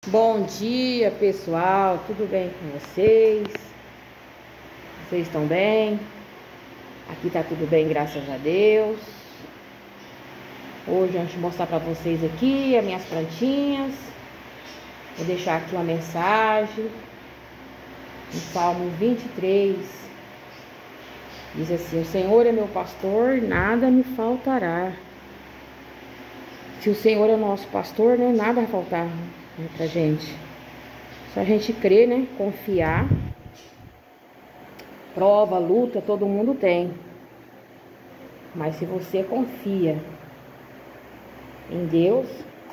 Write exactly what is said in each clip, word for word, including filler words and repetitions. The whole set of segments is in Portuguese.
Bom dia, pessoal, tudo bem com vocês? Vocês estão bem? Aqui tá tudo bem, graças a Deus. Hoje, antes de mostrar para vocês aqui as minhas plantinhas, vou deixar aqui uma mensagem. No Salmo vinte e três, diz assim: o Senhor é meu pastor, nada me faltará. Se o Senhor é nosso pastor, né, nada vai faltar, né, pra gente. Só a gente crer, né, confiar. Prova, luta, todo mundo tem. Mas se você confia em Deus,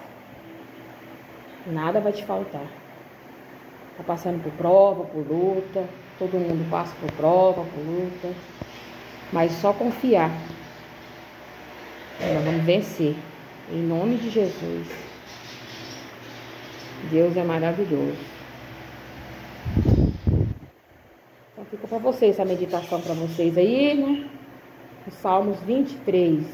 nada vai te faltar. Tá passando por prova, por luta, todo mundo passa por prova, por luta, mas só confiar, nós vamos vencer, em nome de Jesus. Deus é maravilhoso. Então fica para vocês essa meditação para vocês aí, né? Os Salmos vinte e três.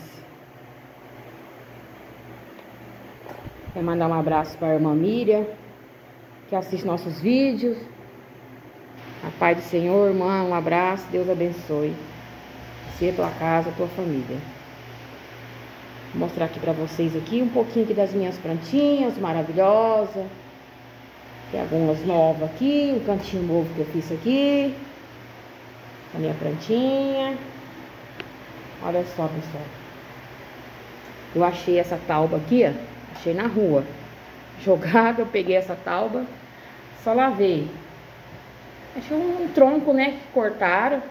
Quero mandar um abraço para a irmã Miriam, que assiste nossos vídeos. A paz do Senhor, irmã, um abraço, Deus abençoe você, tua casa, tua família. Vou mostrar aqui para vocês aqui um pouquinho aqui das minhas plantinhas maravilhosas. Tem algumas novas aqui, um cantinho novo que eu fiz aqui. A minha plantinha. Olha só, pessoal. Eu achei essa tauba aqui, ó. Achei na rua. Jogada, eu peguei essa tauba, só lavei. Achei um, um tronco, né, que cortaram.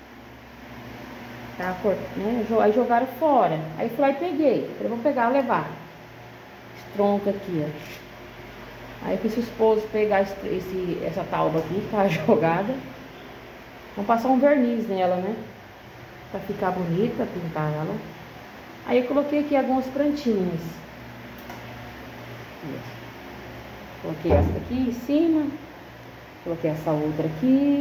Tá, né, aí jogaram fora. Aí fui lá e peguei. Falei, vou pegar e levar. Esse tronco aqui, ó. Aí eu fiz o esposo pegar esse, esse, essa tauba aqui, que tá jogada. Vamos passar um verniz nela, né? Pra ficar bonita, pintar ela. Aí eu coloquei aqui algumas plantinhas. Coloquei essa aqui em cima. Coloquei essa outra aqui.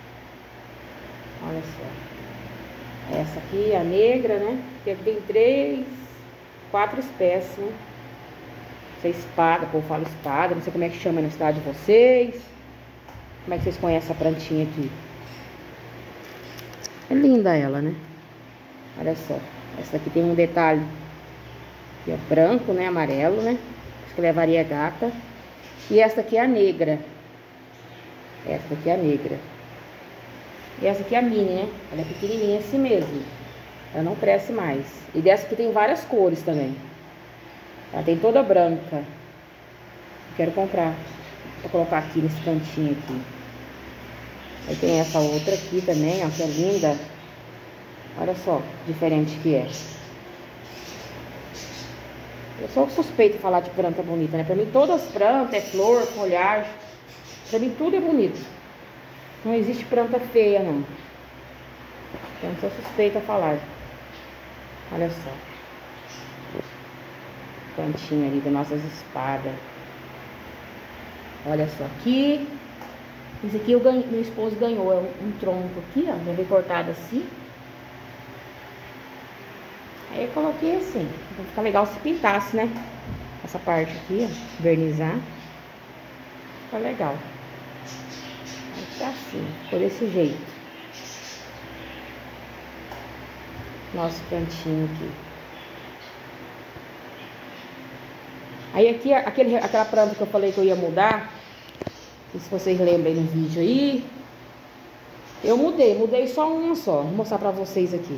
Olha só. Essa aqui, a negra, né? Aqui tem três, quatro espécies, né? Essa espada, o povo fala espada. Não sei como é que chama na cidade de vocês. Como é que vocês conhecem essa plantinha aqui? É linda ela, né? Olha só. Essa aqui tem um detalhe aqui, ó, branco, né? Amarelo, né? Acho que levaria gata. E essa aqui é a negra. Essa aqui é a negra. E essa aqui é a mini, né? Ela é pequenininha assim mesmo. Ela não cresce mais. E dessa aqui tem várias cores também. Ela tem toda branca. Eu quero comprar. Vou colocar aqui nesse cantinho aqui. Aí tem essa outra aqui também, ó, que é linda. Olha só, diferente que é. Eu sou suspeita de falar de planta bonita, né? Pra mim todas as plantas, é flor, folhagem. Pra mim tudo é bonito. Não existe planta feia, não. Então eu sou suspeita a falar. Olha só. Plantinha ali das nossas espadas. Olha só aqui. Esse aqui eu ganhei, meu esposo ganhou. É um, um tronco aqui, ó. Já veio cortado assim. Aí eu coloquei assim. Vai ficar legal se pintasse, né? Essa parte aqui, ó. Vernizar. Fica legal. Vai ficar assim, por desse jeito. Nosso cantinho aqui. Aí aqui, aquele, aquela planta que eu falei que eu ia mudar. Não sei se vocês lembram aí no vídeo aí. Eu mudei, mudei só uma só. Vou mostrar pra vocês aqui.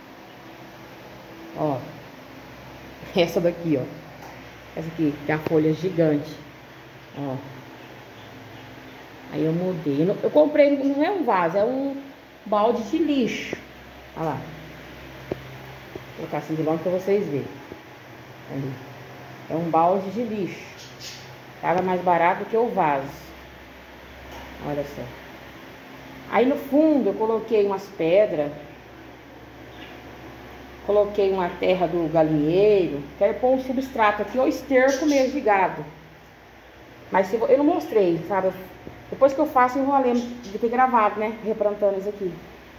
Ó. Essa daqui, ó. Essa aqui, tem a folha gigante. Ó. Aí eu mudei. Eu comprei, não é um vaso, é um balde de lixo. Olha lá. Vou colocar assim de longe pra vocês verem. Ali. É um balde de lixo. Tava mais barato que o vaso. Olha só. Aí no fundo eu coloquei umas pedras. Coloquei uma terra do galinheiro. Quero pôr um substrato aqui, ou esterco mesmo de gado. Mas se eu, eu não mostrei, sabe? Depois que eu faço, eu vou lembrar de ter gravado, né? Replantando isso aqui.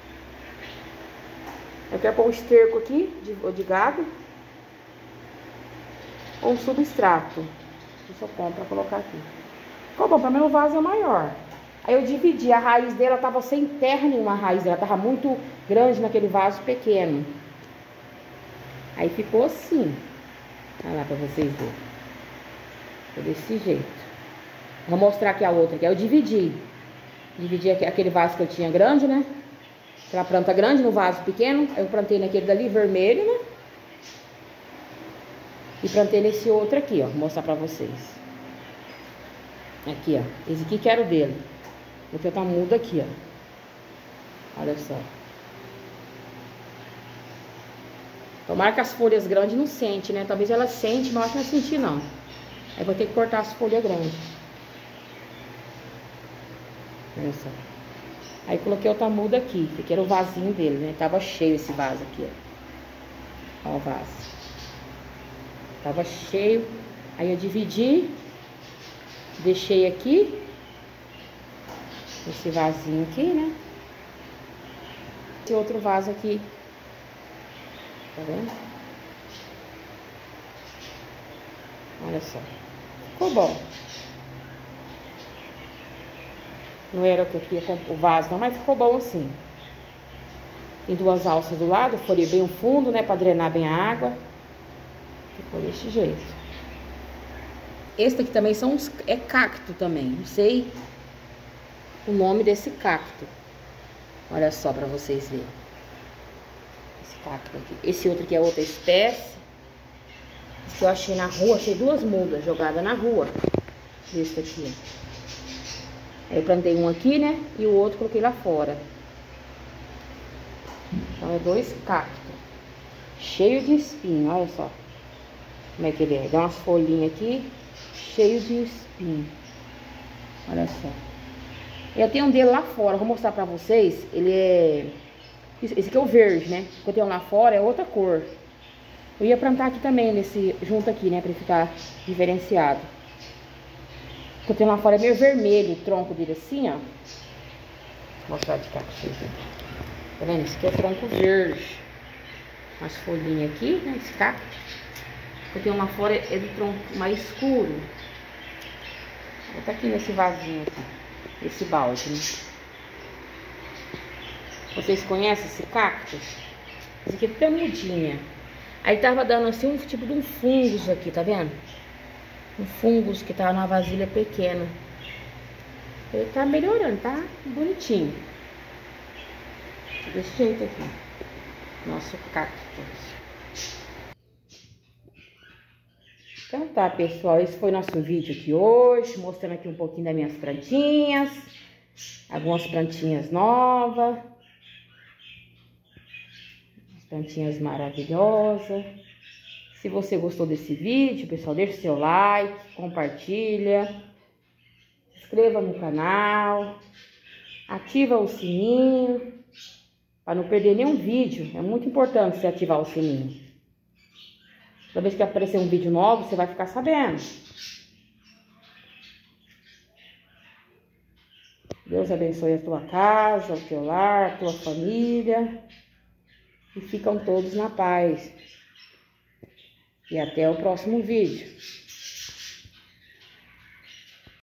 Eu quero pôr um esterco aqui, de, de gado. Ou um substrato. Isso eu compro pra colocar aqui. Ficou bom, pra mim o vaso é maior. Aí eu dividi, a raiz dela tava sem terra nenhuma, a raiz dela tava muito grande naquele vaso pequeno. Aí ficou assim. Olha lá pra vocês verem. Ficou desse jeito. Vou mostrar aqui a outra, que eu dividi. Dividi aquele vaso que eu tinha grande, né? Aquela planta grande no vaso pequeno. Eu plantei naquele dali vermelho, né? E plantei nesse outro aqui, ó. Vou mostrar pra vocês. Aqui, ó. Esse aqui que era o dele. Vou tentar muda aqui, ó. Olha só. Tomara que as folhas grandes não sente, né? Talvez ela sente, mas acho que não vai sentir, não. Aí vou ter que cortar as folhas grandes. Olha só. Aí coloquei outra muda aqui, que era o vasinho dele, né? Tava cheio esse vaso aqui, ó. Ó o vaso. Tava cheio. Aí eu dividi. Deixei aqui. Esse vasinho aqui, né? Esse outro vaso aqui. Tá vendo? Olha só. Ficou bom. Não era o que eu queria com o vaso, não, mas ficou bom assim. Tem duas alças do lado, folhei bem o fundo, né? Pra drenar bem a água. Ficou desse jeito. Esse aqui também são uns, é cacto também. Não sei o nome desse cacto. Olha só pra vocês verem. Esse cacto aqui. Esse outro aqui é outra espécie. Esse que eu achei na rua. Achei duas mudas jogadas na rua. Esse aqui. Aí eu plantei um aqui, né? E o outro coloquei lá fora. Então é dois cactos. Cheio de espinho. Olha só. Como é que ele é. Dá umas folhinhas aqui. Cheio de espinho. Olha só. Eu tenho um dele lá fora. Vou mostrar pra vocês. Ele é... Esse aqui é o verde, né? O que eu tenho lá fora é outra cor. Eu ia plantar aqui também, nesse junto aqui, né? Pra ficar diferenciado. O que eu tenho lá fora é meio vermelho. O tronco dele assim, ó. Vou mostrar de cá pra vocês verem. Tá vendo? Esse aqui é o tronco verde. Umas folhinhas aqui, né? Esse cacto. O que eu tenho lá fora é do tronco mais escuro. Vou botar aqui nesse vasinho aqui. Esse balde, né? Vocês conhecem esse cacto? Esse aqui é até mudinha. Aí tava dando assim um tipo de um fungus aqui, tá vendo? Um fungus que tava numa vasilha pequena. Ele tá melhorando, tá bonitinho. Desse jeito aqui. Nosso cacto. Então tá, pessoal, esse foi nosso vídeo aqui hoje, mostrando aqui um pouquinho das minhas plantinhas, algumas plantinhas novas, plantinhas maravilhosas. Se você gostou desse vídeo, pessoal, deixa o seu like, compartilha, se inscreva no canal, ativa o sininho, para não perder nenhum vídeo. É muito importante você ativar o sininho. Toda vez que aparecer um vídeo novo, você vai ficar sabendo. Deus abençoe a tua casa, o teu lar, a tua família. E ficam todos na paz. E até o próximo vídeo.